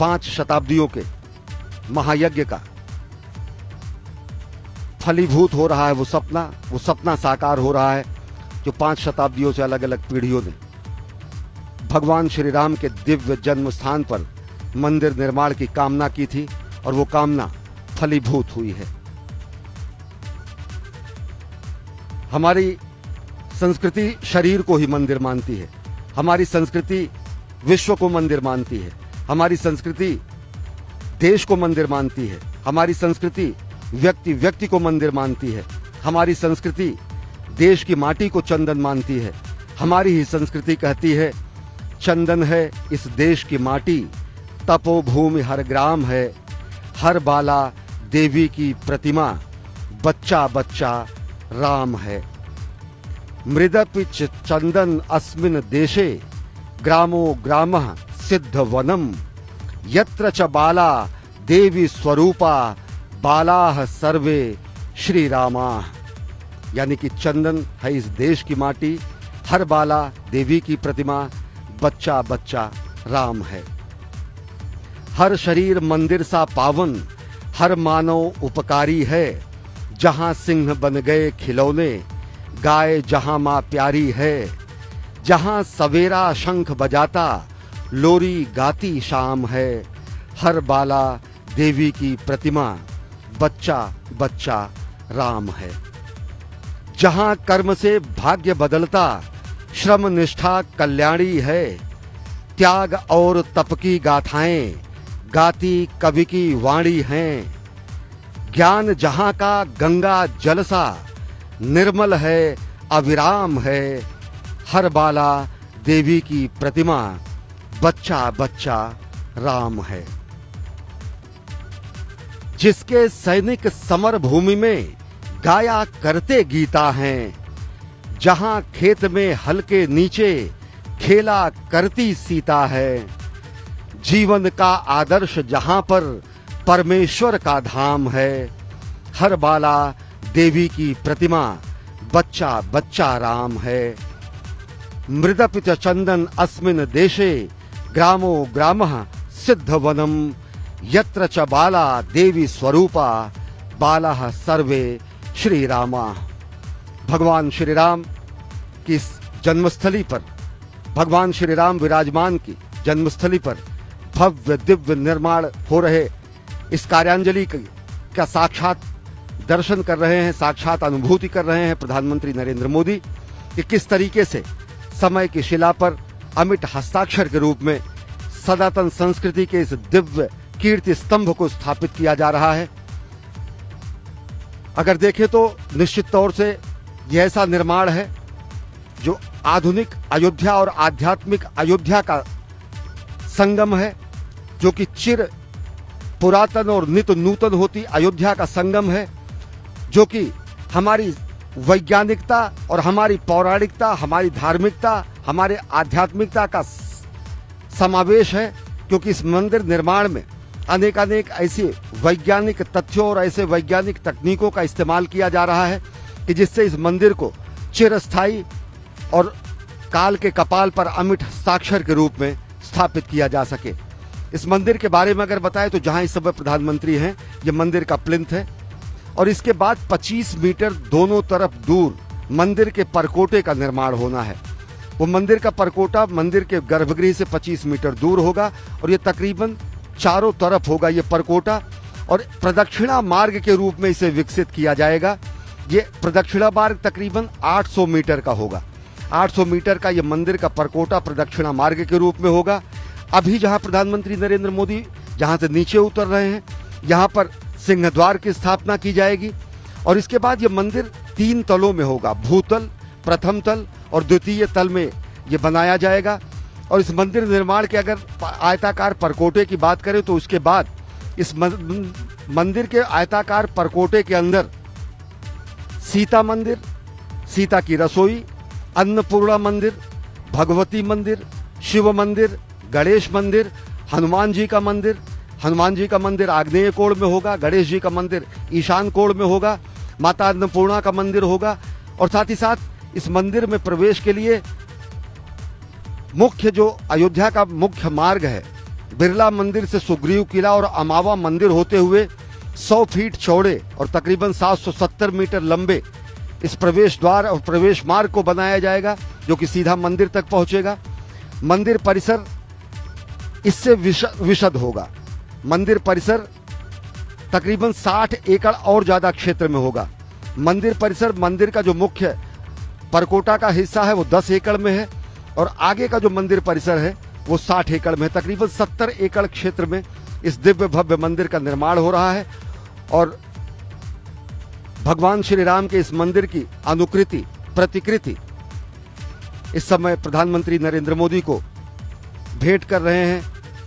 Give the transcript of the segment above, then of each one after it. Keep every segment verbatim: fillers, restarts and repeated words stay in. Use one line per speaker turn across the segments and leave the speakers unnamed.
पांच शताब्दियों के महायज्ञ का फलीभूत हो रहा है वो सपना, वो सपना साकार हो रहा है जो पांच शताब्दियों से अलग अलग पीढ़ियों ने भगवान श्री राम के दिव्य जन्म स्थान पर मंदिर निर्माण की कामना की थी और वो कामना फलीभूत हुई है। हमारी संस्कृति शरीर को ही मंदिर मानती है, हमारी संस्कृति विश्व को मंदिर मानती है, हमारी संस्कृति देश को मंदिर मानती है, हमारी संस्कृति व्यक्ति व्यक्ति को मंदिर मानती है, हमारी संस्कृति देश की माटी को चंदन मानती है। हमारी ही संस्कृति कहती है चंदन है इस देश की माटी, तपोभूमि हर ग्राम है, हर बाला देवी की प्रतिमा, बच्चा बच्चा राम है। मृदपिच चंदन अस्मिन देशे, ग्रामो ग्रामः सिद्ध वनम, यत्र च बाला देवी स्वरूपा, बालाह सर्वे श्री रामा। यानी कि चंदन है इस देश की माटी, हर बाला देवी की प्रतिमा, बच्चा बच्चा राम है। हर शरीर मंदिर सा पावन, हर मानव उपकारी है, जहां सिंह बन गए खिलौने, गाय जहां मां प्यारी है, जहां सवेरा शंख बजाता, लोरी गाती शाम है, हर बाला देवी की प्रतिमा, बच्चा बच्चा राम है। जहां कर्म से भाग्य बदलता, श्रम निष्ठा कल्याणी है, त्याग और तप की गाथाएं गाती कवि की वाणी हैं, ज्ञान जहां का गंगा जलसा, निर्मल है अविराम है, हर बाला देवी की प्रतिमा, बच्चा बच्चा राम है। जिसके सैनिक समर भूमि में गाया करते गीता हैं, जहां खेत में हल के नीचे खेला करती सीता है, जीवन का आदर्श जहां पर परमेश्वर का धाम है, हर बाला देवी की प्रतिमा, बच्चा बच्चा राम है। मृदपिच चंदन अस्मिन देशे, ग्रामो ग्रामः सिद्ध वनम, यत्र च बाला देवी स्वरूपा, बालाः सर्वे श्री रामा। भगवान श्री राम की इस जन्मस्थली पर, भगवान श्री राम विराजमान की जन्मस्थली पर भव्य दिव्य निर्माण हो रहे इस कार्यांजलि का साक्षात दर्शन कर रहे हैं, साक्षात अनुभूति कर रहे हैं प्रधानमंत्री नरेंद्र मोदी कि किस तरीके से समय की शिला पर अमिट हस्ताक्षर के रूप में सनातन संस्कृति के इस दिव्य कीर्ति स्तंभ को स्थापित किया जा रहा है। अगर देखें तो निश्चित तौर से यह ऐसा निर्माण है जो आधुनिक अयोध्या और आध्यात्मिक अयोध्या का संगम है, जो कि चिर पुरातन और नित्य नूतन होती अयोध्या का संगम है, जो कि हमारी वैज्ञानिकता और हमारी पौराणिकता, हमारी धार्मिकता, हमारे आध्यात्मिकता का समावेश है। क्योंकि इस मंदिर निर्माण में अनेक अनेक ऐसे वैज्ञानिक तथ्यों और ऐसे वैज्ञानिक तकनीकों का इस्तेमाल किया जा रहा है कि जिससे इस मंदिर को चिरस्थायी और काल के कपाल पर अमिट हस्ताक्षर के रूप में स्थापित किया जा सके। इस मंदिर के बारे में अगर बताएं तो जहां इस समय प्रधानमंत्री हैं, ये मंदिर का प्लिंथ है और इसके बाद पच्चीस मीटर दोनों तरफ दूर मंदिर के परकोटे का निर्माण होना है। वो मंदिर का परकोटा मंदिर के गर्भगृह से पच्चीस मीटर दूर होगा और ये तकरीबन चारों तरफ होगा ये परकोटा, और प्रदक्षिणा मार्ग के रूप में इसे विकसित किया जाएगा। ये प्रदक्षिणा मार्ग तकरीबन आठ सौ मीटर का होगा। आठ सौ मीटर का ये मंदिर का परकोटा प्रदक्षिणा मार्ग के रूप में होगा। अभी जहां प्रधानमंत्री नरेंद्र मोदी जहां से नीचे उतर रहे हैं, यहां पर सिंहद्वार की स्थापना की जाएगी और इसके बाद ये मंदिर तीन तलों में होगा। भूतल, प्रथम तल और द्वितीय तल में ये बनाया जाएगा। और इस मंदिर निर्माण के अगर आयताकार परकोटे की बात करें तो उसके बाद इस मंदिर के आयताकार परकोटे के अंदर सीता मंदिर, सीता की रसोई, अन्नपूर्णा मंदिर, भगवती मंदिर, शिव मंदिर, गणेश मंदिर, हनुमान जी का मंदिर, हनुमान जी का मंदिर आग्नेय कोण में होगा, गणेश जी का मंदिर ईशान कोण में होगा, माता अन्नपूर्णा का मंदिर होगा। और साथ ही साथ इस मंदिर में प्रवेश के लिए मुख्य जो अयोध्या का मुख्य मार्ग है बिरला मंदिर से सुग्रीव किला और अमावा मंदिर होते हुए सौ फीट चौड़े और तकरीबन सात सौ सत्तर मीटर लंबे इस प्रवेश द्वार और प्रवेश मार्ग को बनाया जाएगा, जो कि सीधा मंदिर तक पहुंचेगा। मंदिर परिसर इससे विशद होगा। मंदिर परिसर तकरीबन साठ एकड़ और ज्यादा क्षेत्र में होगा। मंदिर परिसर, मंदिर का जो मुख्य परकोटा का हिस्सा है वो दस एकड़ में है और आगे का जो मंदिर परिसर है वो साठ एकड़ में है। तकरीबन सत्तर एकड़ क्षेत्र में इस दिव्य भव्य मंदिर का निर्माण हो रहा है और भगवान श्री राम के इस मंदिर की अनुकृति, प्रतिकृति इस समय प्रधानमंत्री नरेंद्र मोदी को भेंट कर रहे हैं।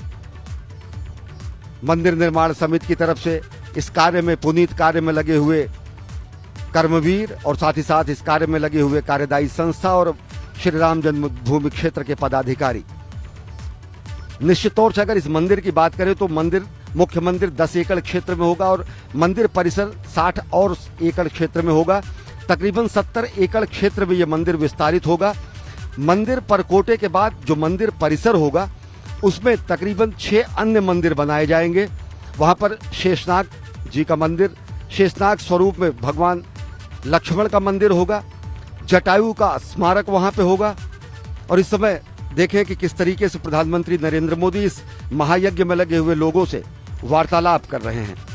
मंदिर निर्माण समिति की तरफ से इस कार्य में, पुनीत कार्य में लगे हुए कर्मवीर और साथ ही साथ इस कार्य में लगे हुए कार्यदायी संस्था और श्री राम जन्मभूमि क्षेत्र के पदाधिकारी। निश्चित तौर से अगर इस मंदिर की बात करें तो मंदिर, मुख्य मंदिर दस एकड़ क्षेत्र में होगा और मंदिर परिसर साठ और एकड़ क्षेत्र में होगा। तकरीबन सत्तर एकड़ क्षेत्र में यह मंदिर विस्तारित होगा। मंदिर परकोटे के बाद जो मंदिर परिसर होगा उसमें तकरीबन छह अन्य मंदिर बनाए जाएंगे। वहां पर शेषनाग जी का मंदिर, शेषनाग स्वरूप में भगवान लक्ष्मण का मंदिर होगा, जटायु का स्मारक वहां पे होगा। और इस समय देखें कि किस तरीके से प्रधानमंत्री नरेंद्र मोदी इस महायज्ञ में लगे हुए लोगों से वार्तालाप कर रहे हैं।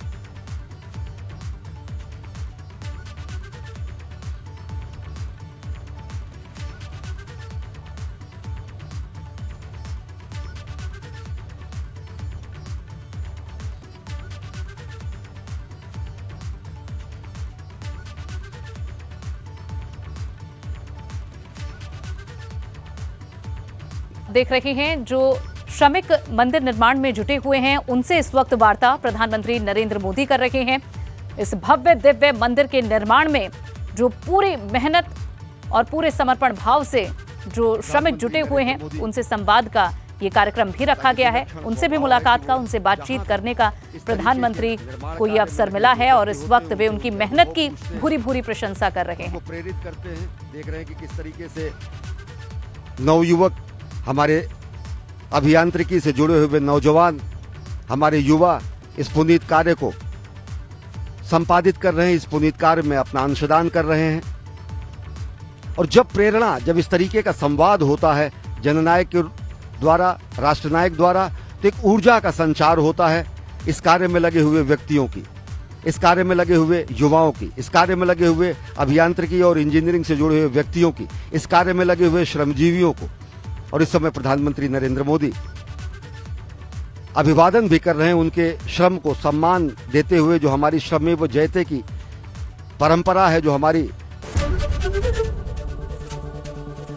देख रहे हैं जो श्रमिक मंदिर निर्माण में जुटे हुए हैं उनसे इस वक्त वार्ता प्रधानमंत्री नरेंद्र मोदी कर रहे हैं। इस भव्य दिव्य मंदिर के निर्माण में जो पूरी मेहनत और पूरे समर्पण भाव से जो श्रमिक जुटे हुए हैं उनसे संवाद का ये कार्यक्रम भी रखा गया है। उनसे भी मुलाकात का, उनसे बातचीत करने का प्रधानमंत्री को ये अवसर मिला है और इस वक्त वे उनकी मेहनत की भूरी भूरी प्रशंसा कर रहे हैं।
प्रेरित करते हैं। देख रहे हैं कि किस तरीके से नवयुवक, हमारे अभियांत्रिकी से जुड़े हुए नौजवान, हमारे युवा इस पुनीत कार्य को संपादित कर रहे हैं, इस पुनीत कार्य में अपना अंशदान कर रहे हैं। और जब प्रेरणा, जब इस तरीके का संवाद होता है जननायक के द्वारा, राष्ट्रनायक द्वारा, तो एक ऊर्जा का संचार होता है इस कार्य में लगे हुए व्यक्तियों की, इस कार्य में लगे हुए युवाओं की, इस कार्य में लगे हुए अभियांत्रिकी और इंजीनियरिंग से जुड़े हुए व्यक्तियों की, इस कार्य में लगे हुए श्रमजीवियों को। और इस समय प्रधानमंत्री नरेंद्र मोदी अभिवादन भी कर रहे हैं उनके श्रम को सम्मान देते हुए, जो हमारी श्रमेव जयते की परंपरा है, जो हमारी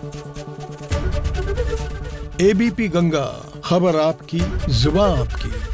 एबीपी गंगा, खबर आपकी, जुबान आपकी।